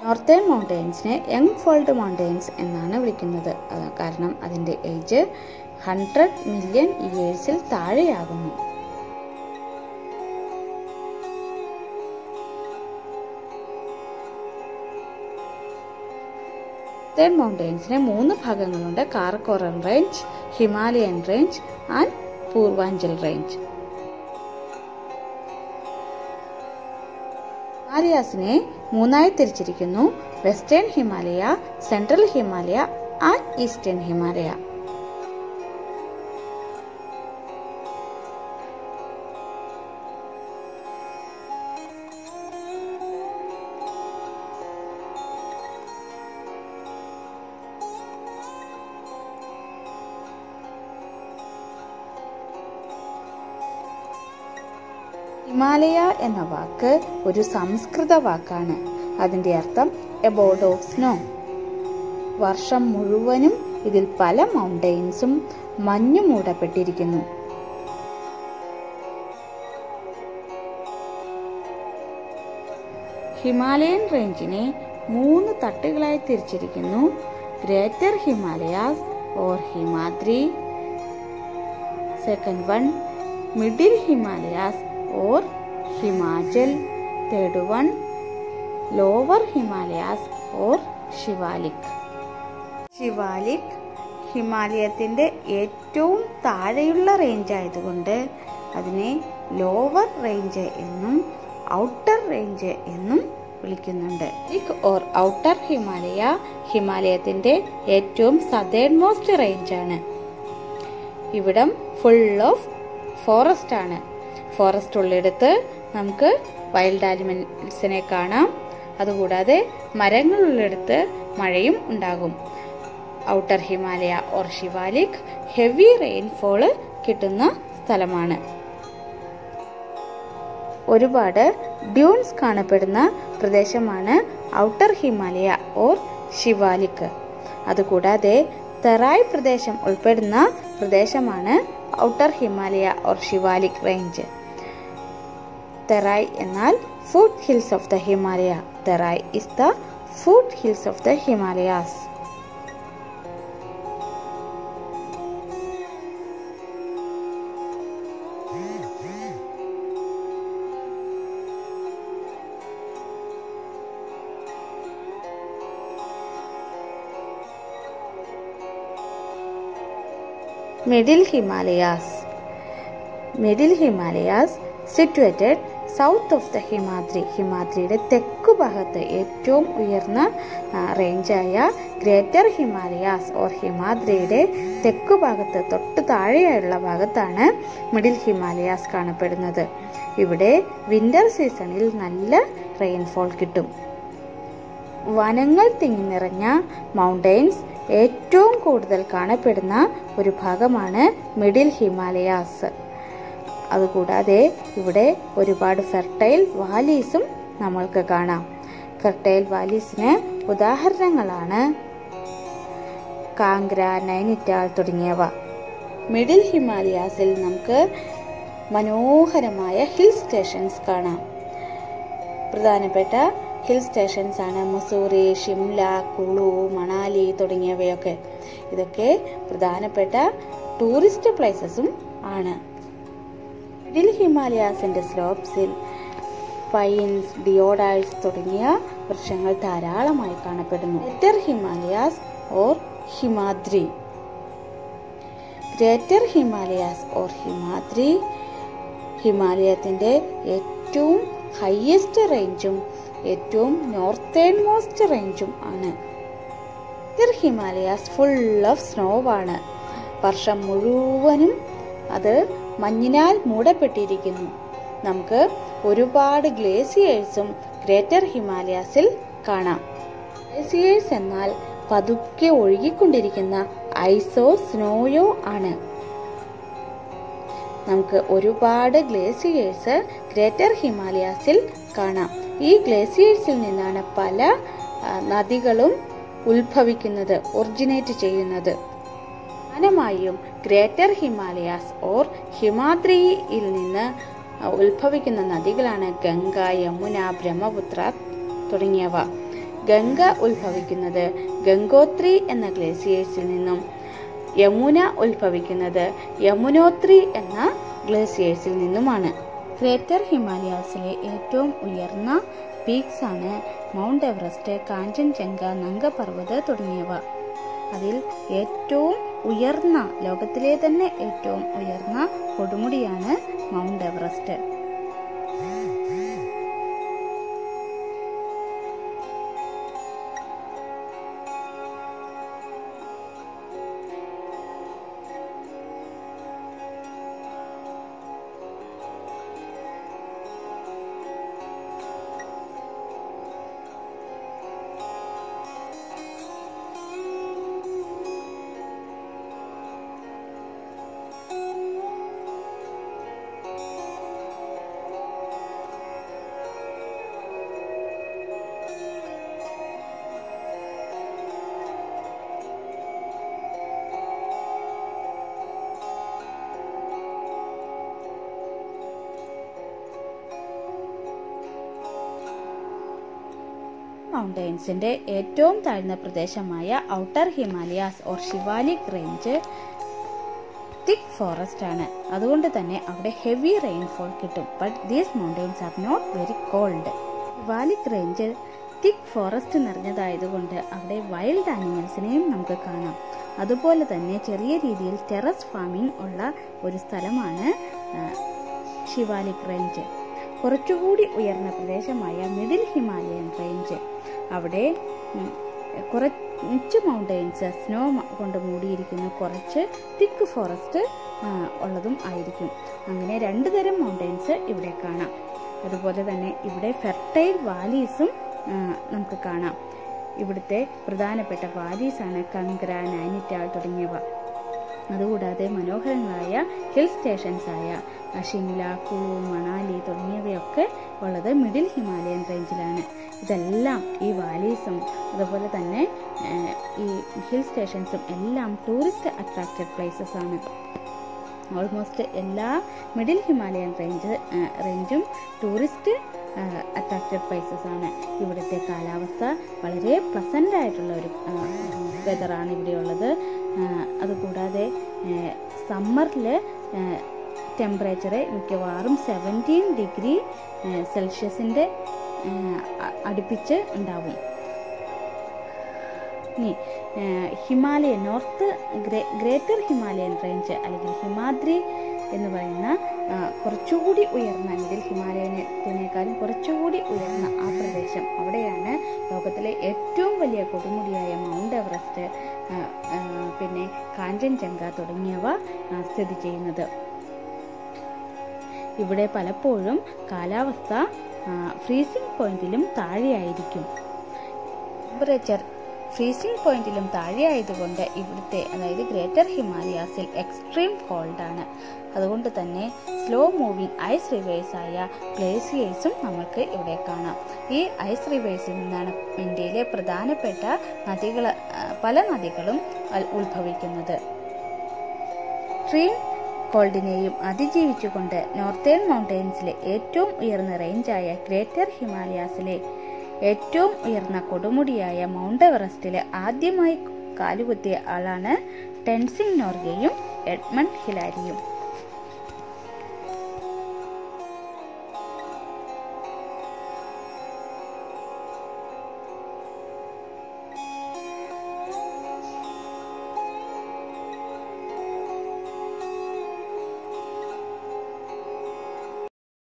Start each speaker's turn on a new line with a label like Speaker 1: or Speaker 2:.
Speaker 1: Northern മൗണ്ടെയ്ൻസിനെ young fold mountains എന്നാണ് വിളിക്കുന്നത്. കാരണം അതിൻ്റെ ഏജ് 100 മില്യൺ ഇയേഴ്സിൽ താഴെയാകുന്നു. നോർത്തേൺ മൗണ്ടെയ്ൻസിന് 3 ഭാഗങ്ങളുണ്ട്: Karakoram range, Himalayan range and Purvanchal range. ഹിമാലയാസിനെ 3ആയി തിരിച്ചിരിക്കുന്നു: western Himalaya, central Himalaya and eastern Himalaya. Himalaya എന്ന വാക്ക് ഒരു സംസ്കൃത വാക്കാണ്. അതിന്റെ അർത്ഥം എബോർഡ് ഓഫ് സ്നോ. വർഷം മുഴുവനും ഇതിൽ പല മൗണ്ടെയ്ൻസും മഞ്ഞു മൂടപ്പെട്ടിരിക്കുന്നു. ഹിമാലയൻ റേഞ്ചിനെ 3 തട്ടുകളായി തിരിച്ചിരിക്കുന്നു: greater Himalayas or Himadri, second one middle Himalayas or Himachal, third one lower Himalayas or Shivalik. Shivalik ഹിമാലയത്തിന്റെ ഏറ്റവും താഴെയുള്ള റേഞ്ച് ആയതുകൊണ്ട് അതിനെ ലോവർ റേഞ്ച് എന്നും ഔട്ടർ റേഞ്ച് എന്നും വിളിക്കുന്നുണ്ട്. ഓർ ഔട്ടർ ഹിമാലയ ഹിമാലയത്തിന്റെ ഏറ്റവും സദേൺ മോസ്റ്റ് റേഞ്ച് ആണ്. ഇവിടം ഫുൾ ഓഫ് ഫോറസ്റ്റ് ആണ്. ഫോറസ്റ്റ് ഉള്ളിടത്ത് നമുക്ക് വൈൽഡ് ആനിമൽസിനെ കാണാം. അതുകൂടാതെ മരങ്ങളുള്ളിടത്ത് മഴയും ഉണ്ടാകും. Outer Himalaya or Shivalik heavy rainfall കിട്ടുന്ന സ്ഥലമാണ്. ഒരുപാട് ഡ്യൂൺസ് കാണപ്പെടുന്ന പ്രദേശമാണ് ഔട്ടർ ഹിമാലയ ഓർ ശിവാലിക്. അതുകൂടാതെ തെറായ് പ്രദേശം ഉൾപ്പെടുന്ന പ്രദേശമാണ് outer Himalaya or Shivalik range. Terai എന്നാൽ foot hills of the Himalaya. Terai is the foot hills of the Himalayas. Middle Himalayas. Middle Himalayas situated south of the Himadri. ഹിമാദ്രിയുടെ തെക്കു ഭാഗത്ത് ഏറ്റവും ഉയർന്ന റേഞ്ചായ ഗ്രേറ്റർ ഹിമാലയാസ് ഓർ ഹിമാദ്രിയുടെ തെക്കു ഭാഗത്ത് തൊട്ട് താഴെയുള്ള ഭാഗത്താണ് മിഡിൽ ഹിമാലയാസ് കാണപ്പെടുന്നത്. ഇവിടെ വിന്റർ സീസണിൽ നല്ല റെയിൻഫോൾ കിട്ടും. വനങ്ങൾ തിങ്ങി നിറഞ്ഞ മൗണ്ടെയ്ൻസ് ഏറ്റവും കൂടുതൽ കാണപ്പെടുന്ന ഒരു ഭാഗമാണ് മിഡിൽ ഹിമാലയാസ്. അതുകൂടാതെ ഇവിടെ ഒരുപാട് ഫെർട്ടൈൽ വാലീസും നമ്മൾക്ക് കാണാം. ഫെർട്ടൈൽ വാലീസിന് ഉദാഹരണങ്ങളാണ് കാംഗ്ര, നൈനിറ്റാൾ തുടങ്ങിയവ. മിഡിൽ ഹിമാലയാസിൽ നമുക്ക് മനോഹരമായ ഹിൽ സ്റ്റേഷൻസ് കാണാം. പ്രധാനപ്പെട്ട ഹിൽ സ്റ്റേഷൻസ് ആണ് മസൂറി, ഷിംല, കുളു, മണാലി തുടങ്ങിയവയൊക്കെ. ഇതൊക്കെ പ്രധാനപ്പെട്ട ടൂറിസ്റ്റ് പ്ലേസസും ആണ്. മിഡിൽ ഹിമാലയാസിന്റെ സ്ലോപ്സിൽ പൈൻസ്, ഡിയോഡൈൽസ് തുടങ്ങിയ വൃക്ഷങ്ങൾ ധാരാളമായി കാണപ്പെടുന്നു. Greater Himalayas or Himadri. Greater Himalayas or Himadri ഹിമാലയത്തിന്റെ ഏറ്റവും ഹൈയസ്റ്റ് റേഞ്ചും ഏറ്റവും നോർത്തേൺ മോസ്റ്റ് റേഞ്ചും ആണ്. Greater Himalayas full of snow ആണ്. വർഷം മുഴുവനും അത് മഞ്ഞിനാൽ മൂടപ്പെട്ടിരിക്കുന്നു. നമുക്ക് ഒരുപാട് ഗ്ലേസിയേഴ്സും ഗ്രേറ്റർ ഹിമാലയാസിൽ കാണാം. ഗ്ലേസിയേഴ്സ് എന്നാൽ പതുക്കെ ഒഴുകിക്കൊണ്ടിരിക്കുന്ന ഐസോ സ്നോയോ ആണ്. നമുക്ക് ഒരുപാട് ഗ്ലേസിയേഴ്സ് ഗ്രേറ്റർ ഹിമാലയാസിൽ കാണാം. ഈ ഗ്ലേസിയേഴ്സിൽ നിന്നാണ് പല നദികളും ഉത്ഭവിക്കുന്നത്, ഒറിജിനേറ്റ് ചെയ്യുന്നത്. പ്രധാനമായും ഗ്രേറ്റർ ഹിമാലയാസ് ഓർ ഹിമാദ്രിയിൽ നിന്ന് ഉത്ഭവിക്കുന്ന നദികളാണ് ഗംഗ, യമുന, ബ്രഹ്മപുത്ര തുടങ്ങിയവ. ഗംഗ ഉത്ഭവിക്കുന്നത് ഗംഗോത്രി എന്ന ഗ്ലേസിയേഴ്സിൽ നിന്നും, യമുന ഉത്ഭവിക്കുന്നത് യമുനോത്രി എന്ന ഗ്ലേസിയേഴ്സിൽ നിന്നുമാണ്. ഗ്രേറ്റർ ഹിമാലയാസിലെ ഏറ്റവും ഉയർന്ന പീക്സ് ആണ് മൗണ്ട് എവറസ്റ്റ്, കാഞ്ചൻജംഗ, നംഗ പർവ്വത് തുടങ്ങിയവ. അതിൽ ഏറ്റവും ഉയർന്ന, ലോകത്തിലെ തന്നെ ഏറ്റവും ഉയർന്ന കൊടുമുടിയാണ് മൗണ്ട് എവറസ്റ്റ്. മൗണ്ടൻസിന്റെ ഏറ്റവും താഴ്ന്ന പ്രദേശമായ outer Himalayas or Shivalik range thick forest ആണ്. അതുകൊണ്ട് തന്നെ അവിടെ ഹെവി റെയിൻഫോൾ കിട്ടും. But these mountains are not very cold. Shivalik range thick forest നിറഞ്ഞതായതുകൊണ്ട് അവിടെ വൈൽഡ് ആനിമൽസിനെയും നമുക്ക് കാണാം. അതുപോലെ തന്നെ ചെറിയ രീതിയിൽ ടെറസ് ഫാമിംഗ് ഉള്ള ഒരു സ്ഥലമാണ് ശിവാലിക് റേഞ്ച്. കുറച്ചുകൂടി ഉയർന്ന പ്രദേശമായ മിഡിൽ ഹിമാലയൻ റേഞ്ച്, അവിടെ കുറച്ച് മൗണ്ടൻസ് സ്നോ കൊണ്ട് മൂടിയിരിക്കുന്നു, കുറച്ച് തിക്ക് ഫോറസ്റ്റ് ഉള്ളതും ആയിരിക്കും. അങ്ങനെ രണ്ടു തരം മൗണ്ടൻസ് ഇവിടെ കാണാം. അതുപോലെ തന്നെ ഇവിടെ ഫെർട്ടൈൽ വാലീസും നമുക്ക് കാണാം. ഇവിടുത്തെ പ്രധാനപ്പെട്ട വാലീസാണ് കംഗ്ര, നൈനിറ്റാൾ തുടങ്ങിയവ. അതുകൂടാതെ മനോഹരങ്ങളായ ഹിൽ സ്റ്റേഷൻസായ ഷിംല, കുളു, മണാലി തുടങ്ങിയവയൊക്കെ ഉള്ളത് മിഡിൽ ഹിമാലയൻ റേഞ്ചിലാണ്. ഇതെല്ലാം ഈ വാലീസും അതുപോലെ തന്നെ ഈ ഹിൽ സ്റ്റേഷൻസും എല്ലാം ടൂറിസ്റ്റ് അട്രാക്റ്റഡ് പ്ലേസസ് ആണ്. ഓൾമോസ്റ്റ് എല്ലാ മിഡിൽ ഹിമാലയൻ റേഞ്ചും ടൂറിസ്റ്റ് അട്രാക്റ്റഡ് പ്ലേസസ് ആണ്. ഇവിടുത്തെ കാലാവസ്ഥ വളരെ പ്ലസന്റ് ആയിട്ടുള്ള ഒരു വെതറാണ് ഇവിടെയുള്ളത്. അതുകൂടാതെ സമ്മറിൽ ടെമ്പറേച്ചർ മിക്കവാറും 17 ഡിഗ്രി സെൽഷ്യസിൻ്റെ അടുപ്പിച്ച് ഉണ്ടാവും. ഇനി Himalayan north greater Himalayan range അല്ലെങ്കിൽ ഹിമാദ്രി എന്ന് പറയുന്ന കുറച്ചുകൂടി ഉയർന്ന, മിഡിൽ ഹിമാലയത്തിനേക്കാളും കുറച്ചുകൂടി ഉയർന്ന ആ പ്രദേശം, അവിടെയാണ് ലോകത്തിലെ ഏറ്റവും വലിയ കൊടുമുടിയായ മൗണ്ട് എവറസ്റ്റ്, പിന്നെ കാഞ്ചൻജംഗ തുടങ്ങിയവ സ്ഥിതി ചെയ്യുന്നത്. ഇവിടെ പലപ്പോഴും കാലാവസ്ഥ ഫ്രീസിംഗ് പോയിന്റിലും താഴെയായിരിക്കും. ടെമ്പറേച്ചർ ഫ്രീസിംഗ് പോയിന്റിലും താഴെയായതുകൊണ്ട് ഇവിടുത്തെ, അതായത് ഗ്രേറ്റർ ഹിമാലയാസിൽ എക്സ്ട്രീം കോൾഡാണ്. അതുകൊണ്ട് തന്നെ സ്ലോ മൂവിങ് ഐസ് റിവേഴ്സ് ആയ ഗ്ലേസിയേഴ്സും നമുക്ക് ഇവിടെ കാണാം. ഈ ഐസ് റിവേഴ്സിൽ നിന്നാണ് ഇന്ത്യയിലെ പ്രധാനപ്പെട്ട പല നദികളും ഉത്ഭവിക്കുന്നത്. എക്സ്ട്രീം കോൾഡിനെയും അതിജീവിച്ചുകൊണ്ട് നോർത്തേൺ മൗണ്ടൻസിലെ ഏറ്റവും ഉയർന്ന റേഞ്ചായ ഗ്രേറ്റർ ഹിമാലയാസിലെ ഏറ്റവും ഉയർന്ന കൊടുമുടിയായ മൗണ്ട് എവറസ്റ്റിൽ ആദ്യമായി കാലുകുത്തിയ ആളാണ് ടെൻസിംഗ് നോർഗെയും എഡ്മണ്ട് ഹിലാരിയും.